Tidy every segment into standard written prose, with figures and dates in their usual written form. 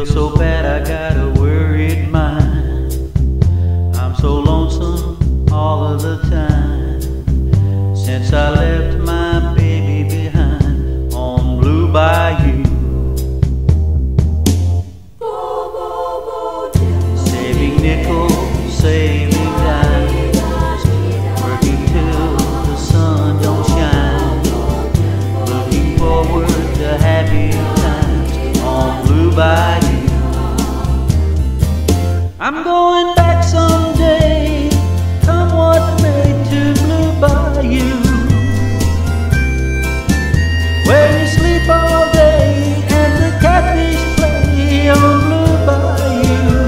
feel so bad I got a worried mind. I'm so lonesome all of the time since I left my baby behind on Blue Bayou. Saving nickels, saving dimes, working till the sun don't shine, looking forward to happy times on Blue Bayou. I'm going back someday, come what may, to Blue Bayou, where you sleep all day and the catfish play on Blue Bayou.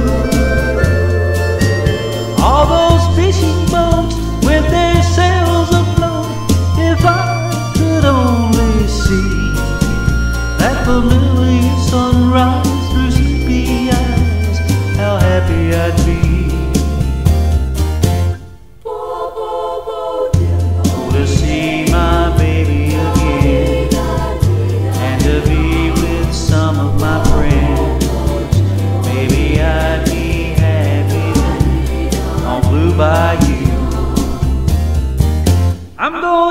All those fishing boats with their sails afloat, if I could only see that familiar sunrise through sleepy eyes, how happy I'd be. Oh, to see my baby again, and to be with some of my friends. Maybe I'd be happy then on Blue Bayou. I'm going